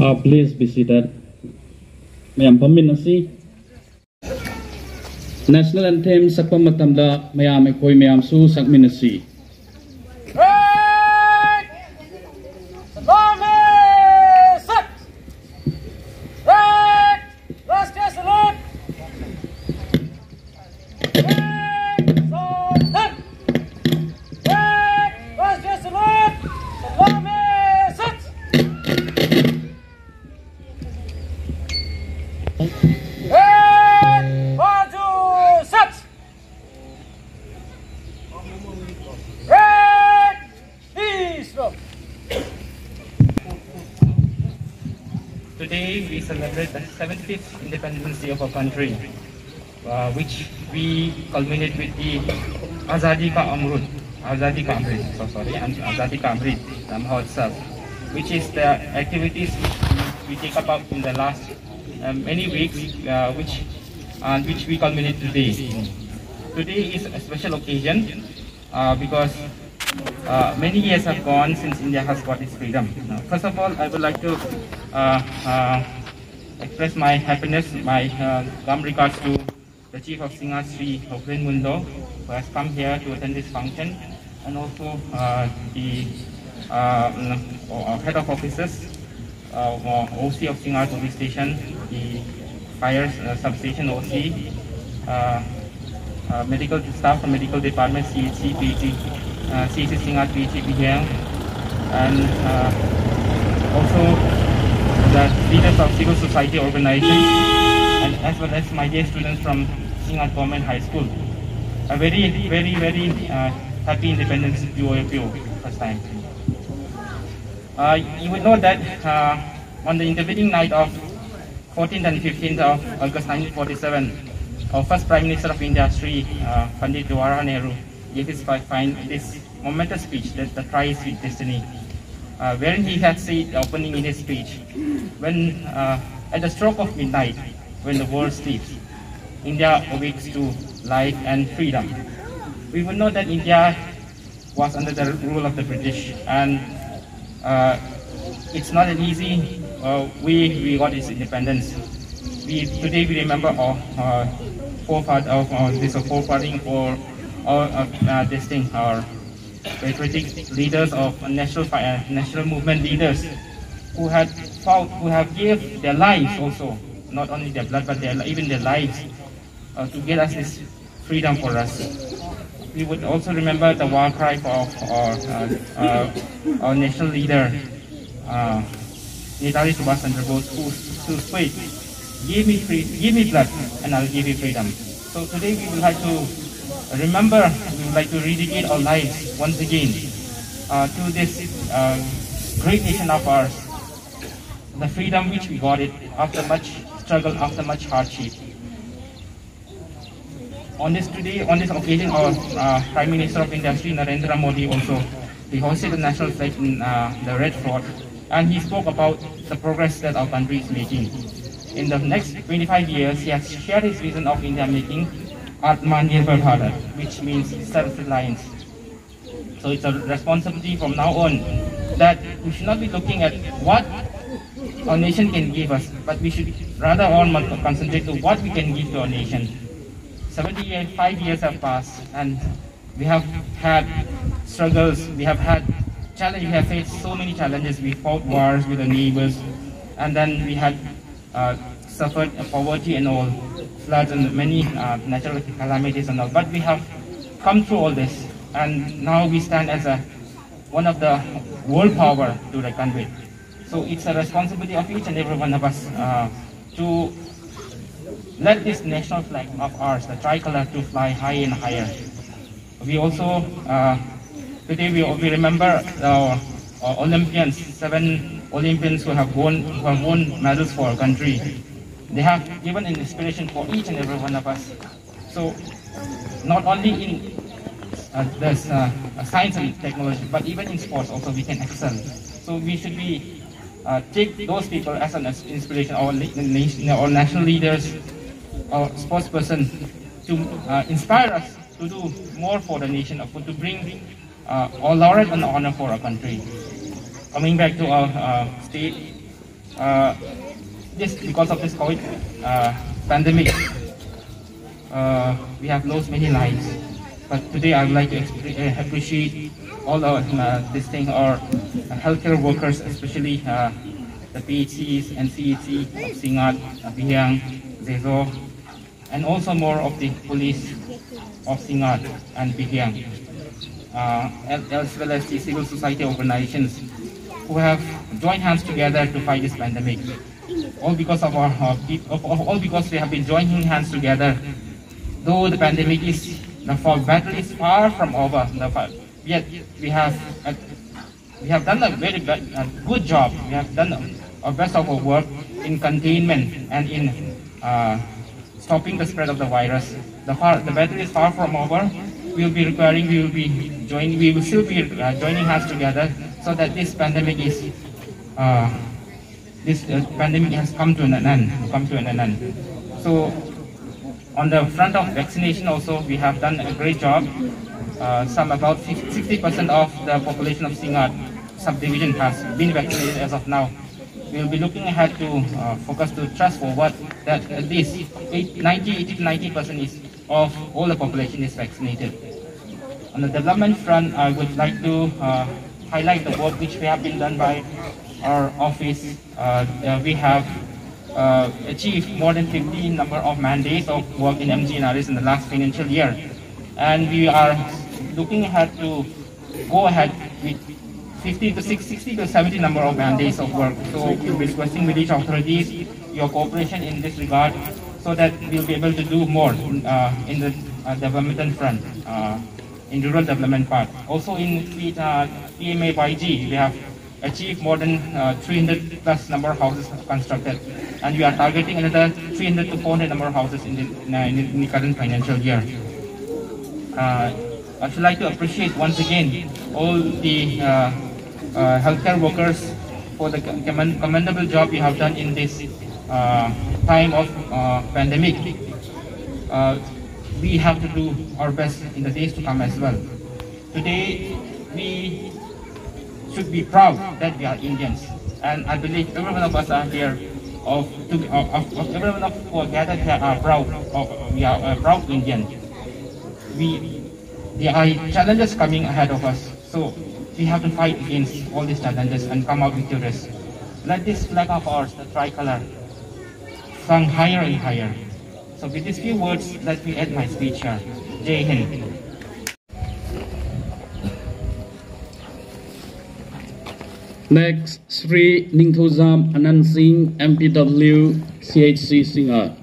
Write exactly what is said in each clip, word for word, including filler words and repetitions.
Uh, please be seated. Mayam paminasi. National anthem sakpa matamda mayam ekoi mayam su sakminasi. Today we celebrate the seventy-fifth independence day of our country, uh, which we culminate with the Azadi Ka Amrut, Azadi Ka Amrit, so sorry, and Azadi Ka Amrit Mahotsav, which is the activities we take up in the last um, many weeks, uh, which and uh, which we culminate today. Today is a special occasion uh, because uh, many years have gone since India has got its freedom. Uh, first of all, I would like to uh, uh, express my happiness, my uh, warm regards to the Chief of Singa, Sri Hokrin Mundo, who has come here to attend this function, and also uh, the uh, head of officers, uh, O C of Singa Police Station, the fire uh, substation O C, uh, uh, medical staff from medical department, C H C, P H C, uh, C H C Singa, P H C B L, and uh, also the leaders of civil society organizations, and as well as my dear students from Singa Government High School. A very, very, very uh, happy Independence P O P O first time. Uh, you would know that uh, on the intervening night of fourteenth and fifteenth of August nineteen forty-seven, our first Prime Minister of India, Sri uh, Pandit Jawaharlal Nehru, gave his fine, this momentous speech, that the try is with destiny, uh, wherein he had said, opening in his speech, when uh, at the stroke of midnight, when the world sleeps, India awakes to life and freedom. We would know that India was under the rule of the British, and uh, it's not an easy. Uh, we we got its independence. We today we remember our uh, forefathers of uh, this forefathering for our uh, uh, this thing, our patriotic leaders of national uh, national movement leaders who had fought, who have gave their lives also, not only their blood but their even their lives uh, to get us this freedom for us. We would also remember the war cry of our uh, uh, our national leader, uh, Netaji Subhash Chandra Bose, who, who spoke, give me free, give me blood, and I'll give you freedom. So today we would like to remember, we would like to rededicate our lives once again uh, to this uh, great nation of ours, the freedom which we got it after much struggle, after much hardship. On this today, on this occasion, our uh, Prime Minister of India, Sri Narendra Modi, also he hosted the national flag in uh, the Red Fort, and he spoke about the progress that our country is making. In the next twenty-five years, he has shared his vision of India making Atmanirbhar Bharat, which means self-reliance. So it's a responsibility from now on that we should not be looking at what our nation can give us, but we should rather on concentrate to what we can give to our nation. seventy-five years have passed, and we have had struggles, we have had challenges, we have faced so many challenges. We fought wars with our neighbors, and then we had uh, suffered poverty and all, floods and many uh, natural calamities and all. But we have come through all this, and now we stand as a one of the world power to reckon with. So it's a responsibility of each and every one of us uh, to let this national flag of ours, the tricolor, to fly high and higher. We also, uh, today we, we remember our, our Olympians, seven Olympians who have won, who have won medals for our country. They have given an inspiration for each and every one of us. So, not only in uh, this, uh, science and technology, but even in sports also we can excel. So we should be uh, take those people as an inspiration, our, our national leaders, our sportsperson, to uh, inspire us to do more for the nation, to bring uh, all laurel and honor for our country. Coming back to our uh, state, uh, this because of this COVID uh, pandemic, uh, we have lost many lives. But today I would like to uh, appreciate all our uh, this thing, our healthcare workers, especially uh, the P H Cs and C H C of Singat, Bihang, Zezo, and also more of the police of Singat and Bihang, uh, as well as the civil society organizations who have joined hands together to fight this pandemic. All because of our, uh, of, of, all because we have been joining hands together. Though the pandemic is, the battle is far from over, the, yet we have uh, we have done a very bad, uh, good job. We have done our best of our work in containment and in uh, stopping the spread of the virus. The, far, the battle is far from over. We will be requiring, we will be joining, we will still be uh, joining hands together so that this pandemic is, uh, this uh, pandemic has come to an end, come to an end. So, on the front of vaccination also, we have done a great job. Uh, some about sixty percent of the population of Singat subdivision has been vaccinated as of now. We will be looking ahead to uh, focus to thrust forward that at least ninety, eighty to ninety percent is of all the population is vaccinated. On the development front, I would like to uh, highlight the work which we have been done by our office. Uh, uh, we have uh, achieved more than fifty number of man-days of work in M G N R S in the last financial year. And we are looking ahead to go ahead with fifty to sixty to seventy number of man-days of work. So we'll be requesting village authorities your cooperation in this regard so that we'll be able to do more uh, in the uh, development front, uh, in rural development part. Also in uh, P M A Y G, we have achieved more than uh, three hundred plus number of houses constructed, and we are targeting another three hundred to four hundred number of houses in the, in, uh, in the current financial year. Uh, I would like to appreciate once again all the uh, uh, healthcare workers for the commend commendable job you have done in this uh, time of uh, pandemic. Uh, we have to do our best in the days to come as well. Today, we should be proud that we are Indians, and I believe every one of us are here of, to, of, of, of every one of who are gathered here are proud of, we are a proud Indian. We, there are challenges coming ahead of us, so we have to fight against all these challenges and come out victorious. Let this flag of ours, the tricolor, fly higher and higher. So with these few words, let me end my speech here. Jai Hind. Next, Sri Ningthuzam Anand Singh, M P W, C H C Singat.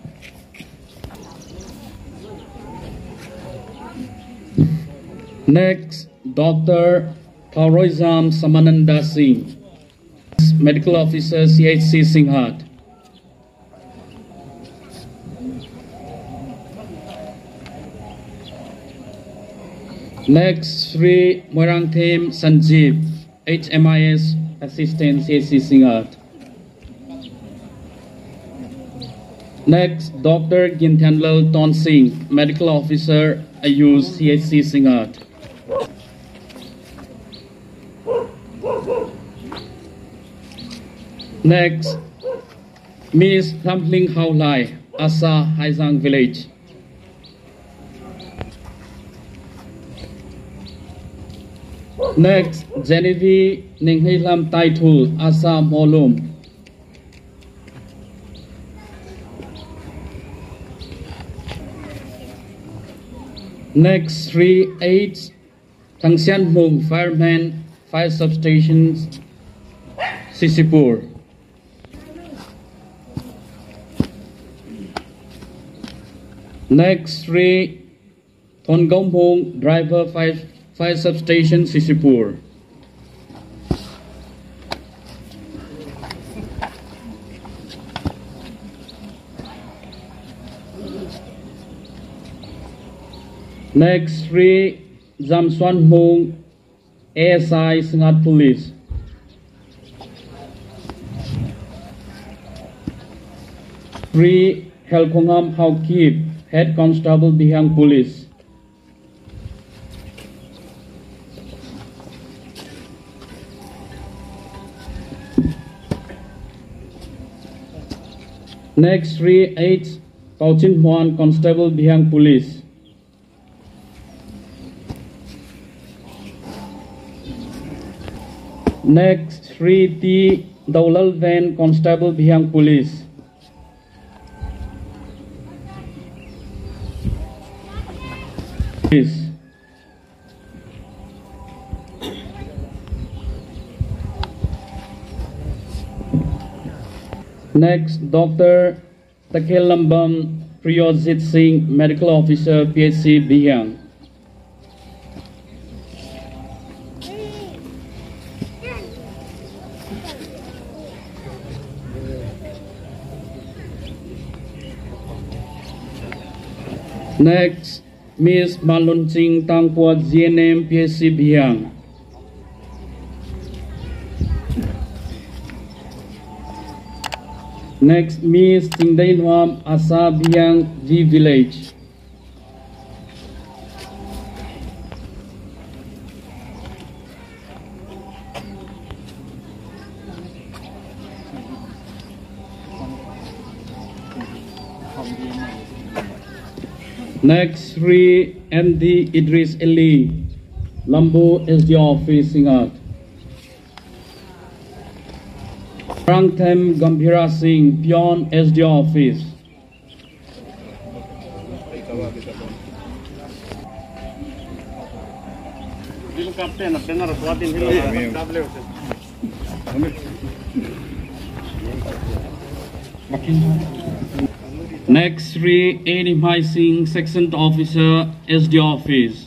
Next, Doctor Kauroizam Samananda Singh, Medical Officer, C H C Singat. Next, Sri Moirangthem Sanjeev, H M I S Assistant, C H C Singat. Next, Doctor Ginthanlal Ton Singh, Medical Officer, Ayush, C H C Singat. Next, Miss Thamling Haulai, Asa Haizang Village. Next, Genevieve Ninghilam Taitul, Asa Molum. Next, Sri H. Tangsian Mung, Fireman, Fire Substations, Sisipur. Next, Sri Thongom Mung, Driver, Fire, Fire Substation, Sisipur. Next, Sri Zamswan Mung, A S I, Singat Police. Sri Helkongam Haukip, Head Constable, Bihang Police. Next, three H Pauchin Huan, Constable Bihang Police. Next, three T Daulal Van, Constable Bihang Police. Police. Next, Doctor Takhel Lambam Priyojit Singh, Medical Officer, P H C Bihang. Next, Miss Malun Singh Tangpuat, G N M, P H C Bihang. Next, Miss Tingdain Wam, Asa Bihang, G Village. Next, Sri M D Idris Ali, Lambu S D Office, Singat. Prangthem Gambhira Singh, Pion S D Office. Next, Sri A. Nimhai Singh, Section Officer, S D Office.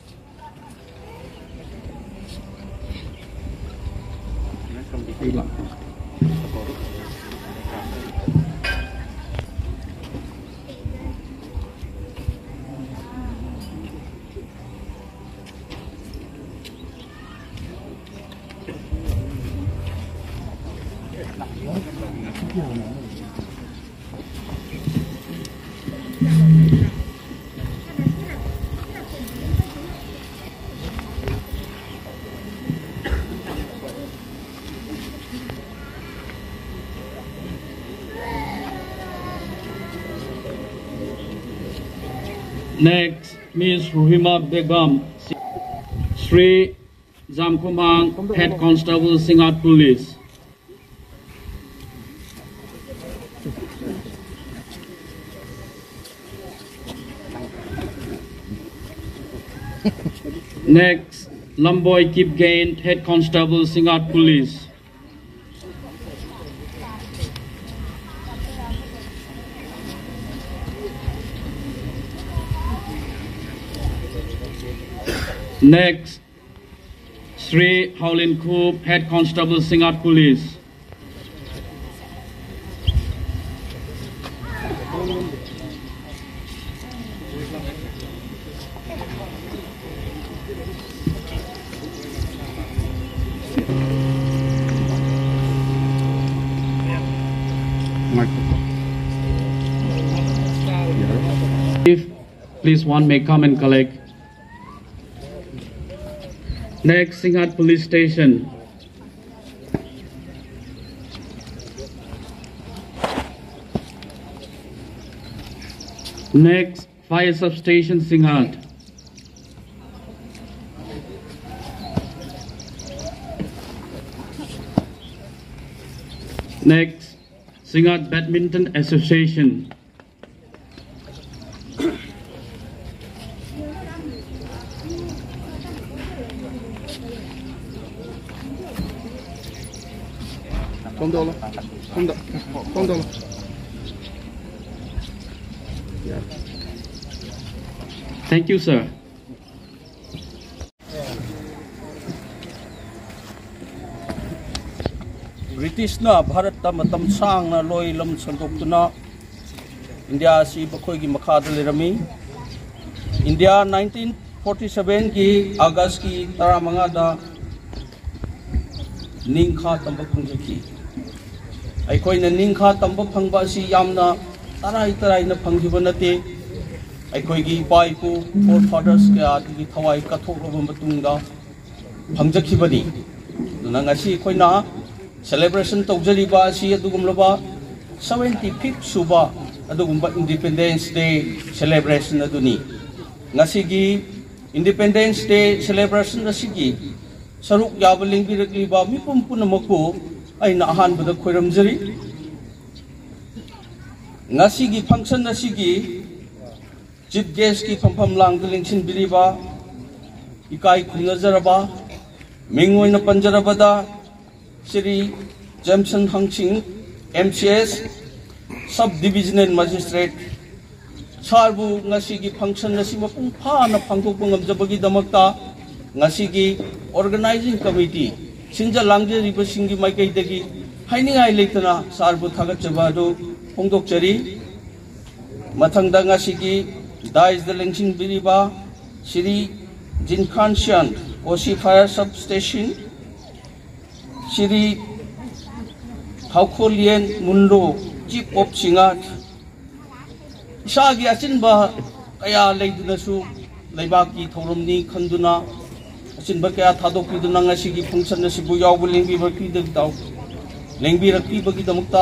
Next, Miss Ruhima Begum, Sri Zamkumang, Head Constable, Singat Police. Next, Lamboy Kipgain, Head Constable, Singat Police. Next, Sri Howlin Koop, Head Constable, Singat Police. If please one may come and collect. Next, Singat Police Station. Next, Fire Substation, Singat. Next, Singat Badminton Association. Thank you, sir. British na Bharat ta matam sang na loi lam sandok tuna India si bakhoi gi makhada lerami. India nineteen forty-seven ki August ki taramanga da ningkha tamba phangki. Aikoi na ningkha tamba phangba si yamna tarai tarai na phanghiba nate. Aikoi gi pai ku forefathers ka ati thawai kathok roba matungda phangjakhibani. Duna ngasi koi na celebration tawjariba si adugumlaba seventy-fifth suba adugumba Independence Day celebration aduni ngasigi Independence Day celebration asigi saruk yabaling birakliba mipum punamaku ay naahanbada khoiramjari ngasigi function asigi chief guest ki phampham langdaling sinbiriba ikai khunazaraba mingoi panjarabada Shri Jameson Hangching M C S Sub Divisional Magistrate sarbu ngasigi function nasi mapung phana phangthokpa ngamjabagi damakta ngasigi organizing committee sinja langjariba singi maikai dagi hainingai leitana sarbu thagatjaba adu phongdokchari mathangda ngasigi dais da lengsin biriba Shri Jinkhan Sian O C Fire Substation Shri Haukolian Mundo Chief of Singat Isagi asinba kaya leidinasu leibaki thoromni khanduna asinba kaya thadokpiduna ngasigi function nasibu yawbu lengbi barki dagtaw lengbi rakpi bagi damukta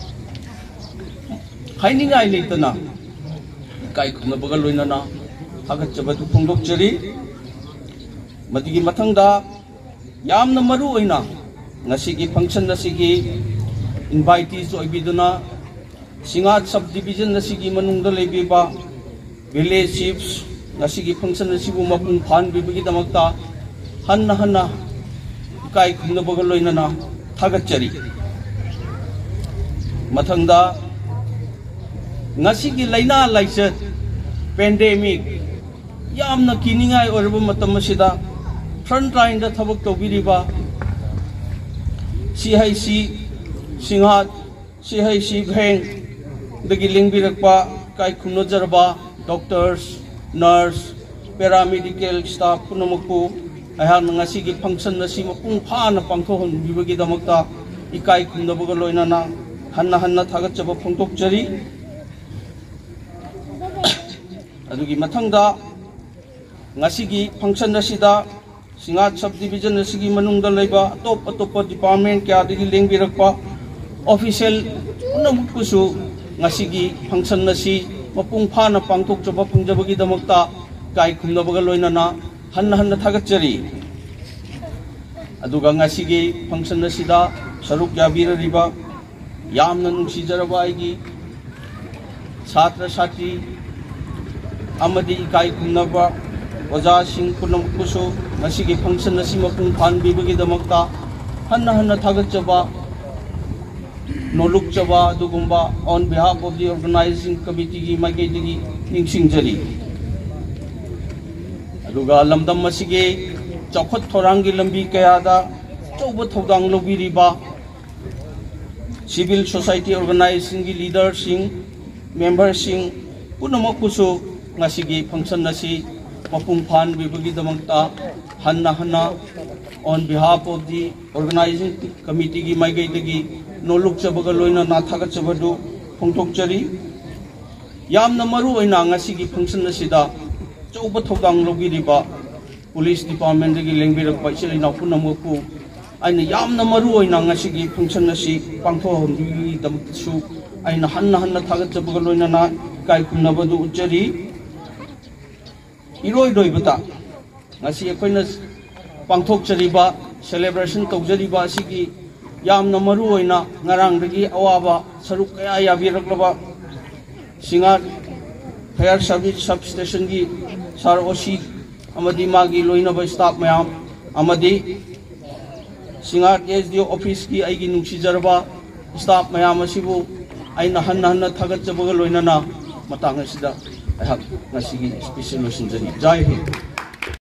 hainingai leitana kai khumna bagal loinana thagatjabadu phongdokchari madigi mathangda yamna maru oina ngasigi function nasigi invitees oibiduna Singat subdivision nasigi manungda leibiba village chiefs nasigi function nasibu mapung phan bibagi damakta hanna hanna kai khumna bagal loinana thagatchari mathangda ngasigi laina laichat pandemic yamna kiningai orba matam asida front line da thabak tobiriba C I C Singat C I C Bheng dagi lingbirakpa kai khumnozarba doctors nurse paramedical staff punamakpu ahan ngasigi function nasi mapung phana pangthon bibagi damakta ikai khumnabaga loinana hanna hanna thagatjaba phongtokchari adugi mathangda ngasigi function nasida Singat subdivision nasigi manungda leiba atop atop department kya dagi lingbirakpa official punamakpusu ngasigi function nasi mapung phana pangthokjaba phungjabagi damakta kai khumnabaga loinana hanna hanna thagatchari aduga ngasigi function nasida saruk yabirariba yamna nungsijaraba aigi chhatra chhatri amadi kai khumnaba oja sing punamakpusu ngasigi function nasi mapung phan bibagi damakta hanna hanna thagatjaba Noluk Java Dugumba on behalf of the organizing committee Magedigi Ningsing Jari Aduga Lamdam Masige Chokot Thorangi Lambi Kayada Chobo Thodang Lobiriba Civil Society organizing leaders sing members sing Punamokusu Nasigi function Nasi Mapung Phan Bibagi Damangta Hanna Hanna on behalf of the organizing committee Magedigi Noluk Chabaga Loina Nathaga Chabadu Pongtokchari Yamna Maru oina ngasigi function nasida Choba Thodang Lobiriba Police Department dagi lengbirakpa isilina punamoku aina yamna maru oina ngasigi function nasi pangthohongi damsu aina hanna hanna thagatjabaga loinana kai kumnabadu uchari iroi doibata ngasi akoina pangthokchariba celebration tawjariba asigi yamna maru oina ngarang dagi awaba saruk kaya yabiraklaba Singat Fire Service Substation gi Sar Osi amadi magi loinaba staff mayam amadi Singat S D O office ki aigi nungsijarba staff mayam asibu aina hanna hanna thagatjabaga loinana matang asida ai hak ngasigi special lotion jari jai hind.